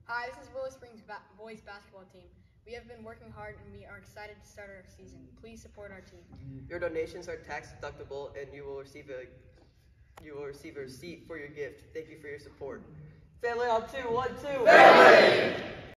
Hi, this is Willow Springs boys basketball team. We have been working hard and we are excited to start our season. Please support our team. Your donations are tax deductible and you will receive a receipt for your gift. Thank you for your support. Family on two, 1, 2. Family!